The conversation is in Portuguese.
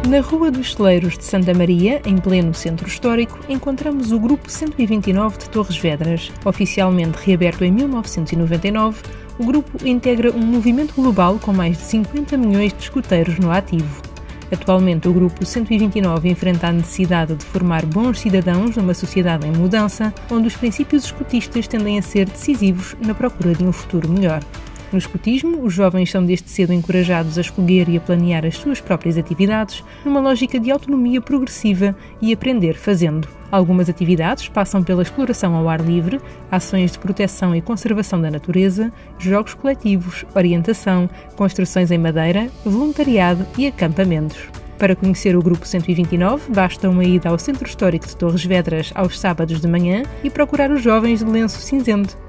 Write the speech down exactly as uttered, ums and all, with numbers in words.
Na Rua dos Celeiros de Santa Maria, em pleno centro histórico, encontramos o Grupo cento e vinte e nove de Torres Vedras. Oficialmente reaberto em mil novecentos e noventa e nove, o grupo integra um movimento global com mais de cinquenta milhões de escuteiros no ativo. Atualmente, o Grupo cento e vinte e nove enfrenta a necessidade de formar bons cidadãos numa sociedade em mudança, onde os princípios escutistas tendem a ser decisivos na procura de um futuro melhor. No escutismo, os jovens são desde cedo encorajados a escolher e a planear as suas próprias atividades, numa lógica de autonomia progressiva e aprender fazendo. Algumas atividades passam pela exploração ao ar livre, ações de proteção e conservação da natureza, jogos coletivos, orientação, construções em madeira, voluntariado e acampamentos. Para conhecer o Grupo cento e vinte e nove, basta uma ida ao Centro Histórico de Torres Vedras aos sábados de manhã e procurar os jovens de lenço cinzento.